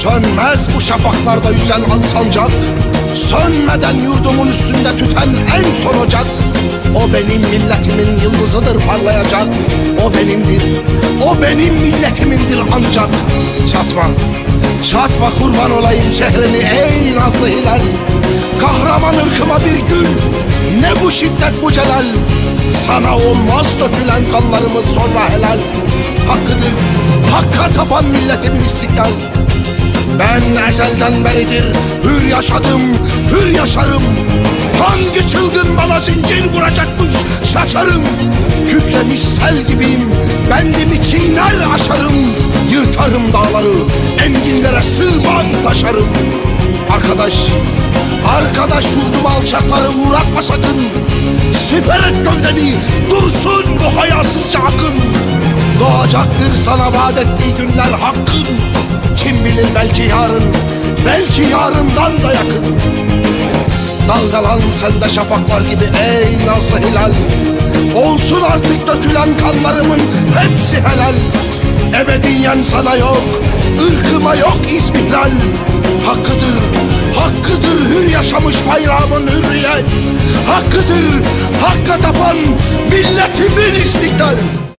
Sönmez bu şafaklarda yüzen al sancak, sönmeden yurdumun üstünde tüten en son ocak. O benim milletimin yıldızıdır parlayacak. O benimdir, o benim milletimindir ancak. Çatma, çatma kurban olayım çehreni ey nazlı hilal. Kahraman ırkıma bir gül, ne bu şiddet bu celal. Sana olmaz dökülen kanlarımız sonra helal. Hakkıdır, hakka tapan milletimin istiklal. Ben ezelden beridir hür yaşadım, hür yaşarım. Hangi çılgın bana zincir vuracakmış şaşarım. Kükremiş sel gibiyim, bendimi çiğner aşarım. Yırtarım dağları, enginlere sığmam taşarım. Arkadaş, arkadaş yurduma alçakları uğratma sakın. Siper et gövdeni, dursun bu hayasızca akın. Doğacaktır sana vaat ettiği günler hakkın. Kim bilir belki yarın, belki yarından da yakın. Dalgalan sen de şafaklar gibi ey nazlı hilal. Olsun artık dökülen kanlarımın hepsi helal. Ebediyen sana yok, ırkıma yok izmihlal. Hakkıdır, hakkıdır hür yaşamış bayrağımın hürriyet. Hakkıdır, hakka tapan milletimin istiklal.